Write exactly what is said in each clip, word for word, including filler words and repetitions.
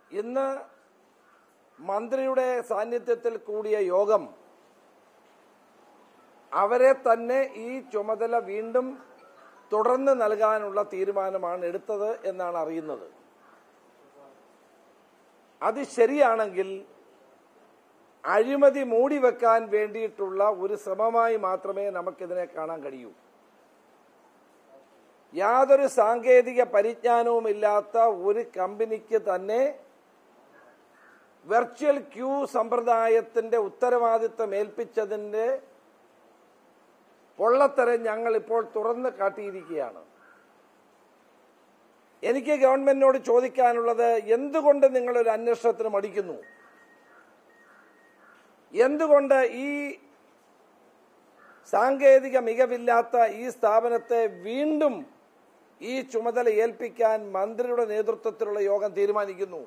ഇന്ന് മന്ത്രിയുടെ സാന്നിധ്യത്തിൽ കൂടിയ യോഗം അവരെ തന്നെ ഈ ചുമതല വീണ്ടും തുടർന്ന് നൽകാനുള്ള തീരുമാനമാണ് എടുത്തത് എന്നാണ് അറിയുന്നത്. അത് ശരിയാണെങ്കിൽ അഴിമതി മൂടിവെക്കാൻ വേണ്ടിയിട്ടുള്ള ഒരു ശ്രമമായി മാത്രമേ നമുക്കിതിനെ കാണാൻ കഴിയൂ. യാതൊരു സാങ്കേതിക പരിജ്ഞാനവുമില്ലാത്ത ഒരു കമ്പനിക്ക് തന്നെ വെർച്വൽ ക്യൂ സമ്പ്രദായത്തിന്റെ ഉത്തരവാദിത്തം ഏൽപ്പിച്ചതിന്റെ പൊള്ളത്തരം ഞങ്ങൾ ഇപ്പോൾ തുറന്ന് കാട്ടിയിരിക്കുകയാണ്. എനിക്ക് ഗവൺമെന്റിനോട് ചോദിക്കാനുള്ളത്, എന്തുകൊണ്ട് നിങ്ങളൊരു അന്വേഷണത്തിന് മടിക്കുന്നു? എന്തുകൊണ്ട് ഈ സാങ്കേതിക മികവില്ലാത്ത ഈ സ്ഥാപനത്തെ വീണ്ടും ഈ ചുമതല ഏൽപ്പിക്കാൻ മന്ത്രിയുടെ നേതൃത്വത്തിലുള്ള യോഗം തീരുമാനിക്കുന്നു?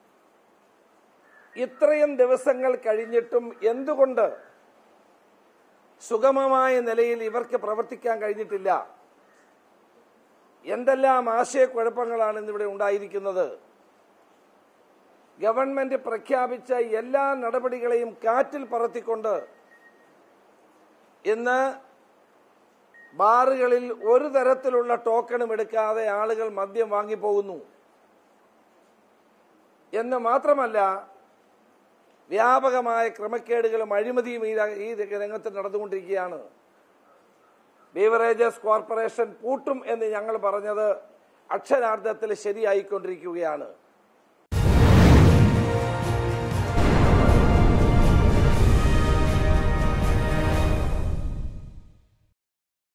ഇത്രയും ദിവസങ്ങൾ കഴിഞ്ഞിട്ടും എന്തുകൊണ്ട് സുഗമമായ നിലയിൽ ഇവർക്ക് പ്രവർത്തിക്കാൻ കഴിഞ്ഞിട്ടില്ല? എന്തെല്ലാം ആശയക്കുഴപ്പങ്ങളാണ് ഇന്നിവിടെ ഉണ്ടായിരിക്കുന്നത്? ഗവൺമെന്റ് പ്രഖ്യാപിച്ച എല്ലാ നടപടികളെയും കാറ്റിൽ പറത്തിക്കൊണ്ട് ഇന്ന് ബാറുകളിൽ ഒരു തരത്തിലുള്ള ടോക്കണും എടുക്കാതെ ആളുകൾ മദ്യം വാങ്ങിപ്പോകുന്നു എന്ന് മാത്രമല്ല, വ്യാപകമായ ക്രമക്കേടുകളും അഴിമതിയും ഈ രംഗത്ത് നടന്നുകൊണ്ടിരിക്കുകയാണ്. ബീവറേജസ് കോർപ്പറേഷൻ പൂട്ടും എന്ന് ഞങ്ങൾ പറഞ്ഞത് അക്ഷരാർത്ഥത്തിൽ ശരിയായിക്കൊണ്ടിരിക്കുകയാണ്.